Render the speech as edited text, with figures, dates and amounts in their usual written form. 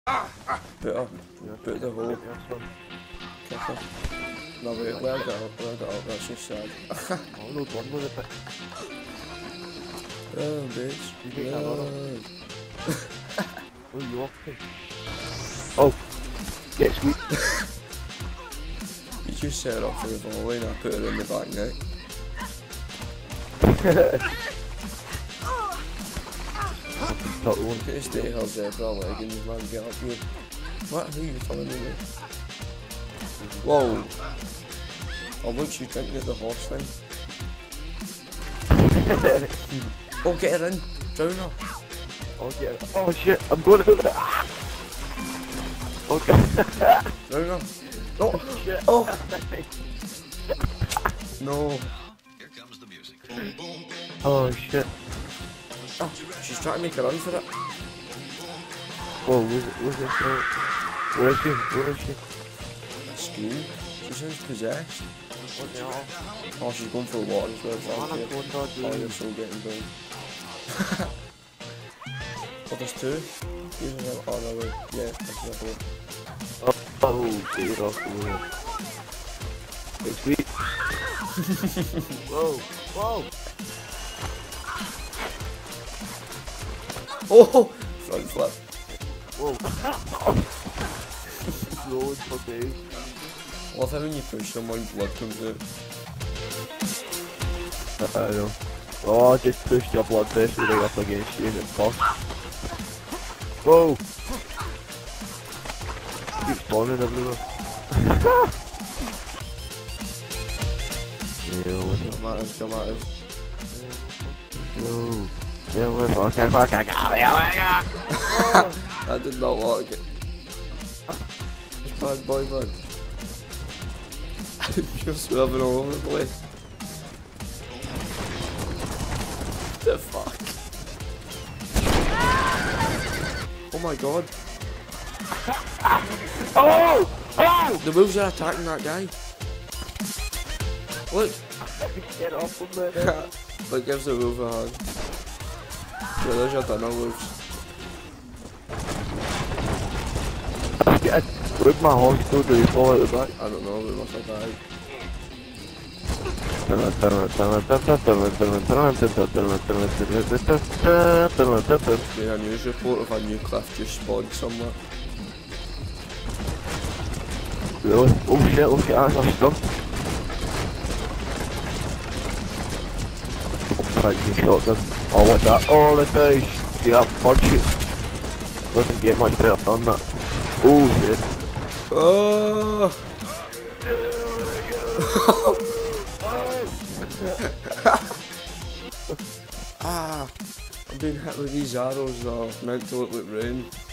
Put the hole. Kick her. No wait, let it up, that's just sad. Oh, no, one with it, but... Oh, bitch. You make that run up. Oh, you off me? Oh! Get sweet. You just set it up for the volley and I put it in the back net. Look at his day held there for a leg and man get up here. What? Who are you telling me? Whoa! Oh, look, you drinking at the horse thing. Oh, get her in! Drown her! Oh, get her. Oh shit, I'm going to the... Okay. Drown her! No! Shit. Oh! No! Here comes the music. Oh shit. Oh, she's trying to make a run for it. Whoa, where's this? Where is she? Where is she? Scream? She sounds possessed. What the hell? Oh, she's going for water as well. Oh, I'm going to Oh, you're so getting down. Oh, there's two. Oh, no, wait. Yeah, that's not good. Oh, get it off the way. It's sweet. Whoa, whoa! Oh! Front flip. Whoa. Rolling for days. I love how when you push someone, blood comes out. I know. Oh, I just pushed your blood pressure right up against you and it popped. Whoa! Keep spawning everywhere. Yeah, what's up? Come at us. Whoa. Yeah, we're fucking I did not like it. Bad boy, man. You're swerving all over the place. The fuck? Oh my god. Oh! Oh! The wolves are attacking that guy. Look. Get off of there. Look, gives the wolf a hug. Yeah, there's your dinner, wolves. Where'd my horse go? Did he fall out the back? I don't know, we must have died. Yeah, a news report of a new cliff just spawned somewhere. Really? Oh shit, look at that, I'm stuck. Right, you shot them. Oh, what's that? Oh, the dice! See that punch it? Doesn't get much better than that. Oh shit. Oh! Ah! I'm being hit with these arrows though, meant to look like rain.